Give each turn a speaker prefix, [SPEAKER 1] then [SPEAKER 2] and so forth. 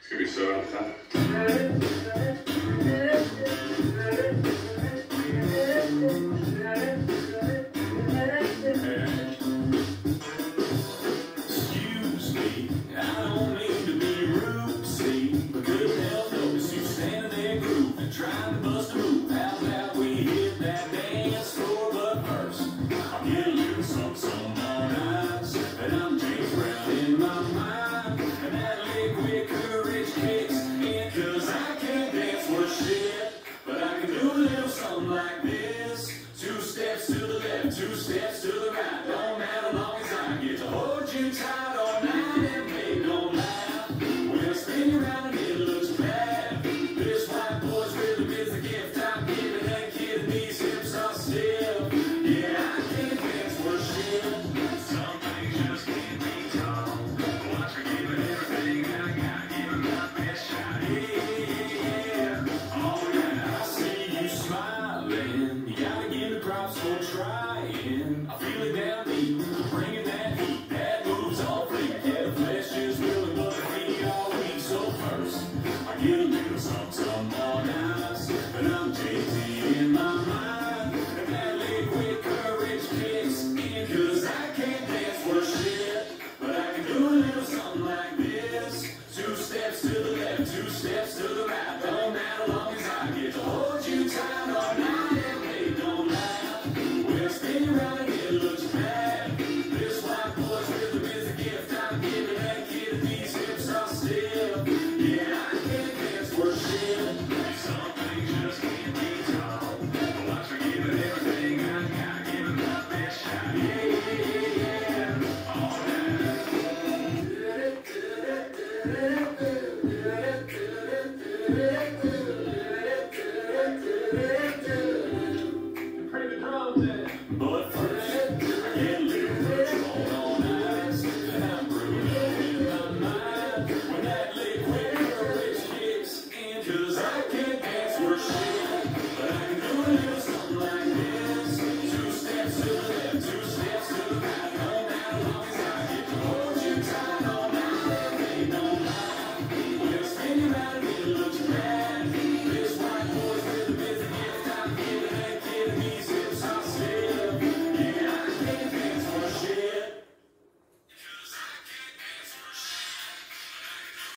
[SPEAKER 1] It's gonna be so out of time. Excuse me, I don't mean to be rude, see, but good hell notice you standing there grooving, trying to bust a move. How about we hit that dance floor? But first, I'll get a little something on ice, and I'm James Brown in my mind, and that liquid courage kicks in, 'cause I can't dance worth shit, but I can do a little something like this. 2 steps to the left, 2 steps to the right, don't matter long as I get to hold you tight all night and babe, don't laugh. When I spin you around and it looks bad, this white boy's rhythm is the gift I'm giving that kid, and these hips are stiff. Yeah, I can't dance worth shit. Some things just can't be taught. Watch me giving everything I got, giving my best shot. Yeah, oh yeah, I see you smiling. You gotta give me props for trying. I feel it down deep, bringing that heat, that moves all free. Yeah, the flesh is willing, but the feet are weak. So first, I get a little something on ice, but I'm Jay-Z in my mind, and that liquid courage kicks in, 'cause I can't dance worth shit, but I can do a little something like this. 2 steps to the left, 2 steps to the right, don't matter long as I get to hold you tight all night and babe, don't laugh. When I spin you around and it looks bad, this white boy's rhythm is a gift I'm giving that kid, and these hips are stiff. Yeah, I can't dance worth shit. Some things just can't be taught. Watch me giving everything I got, giving my best shot. Yeah, all right.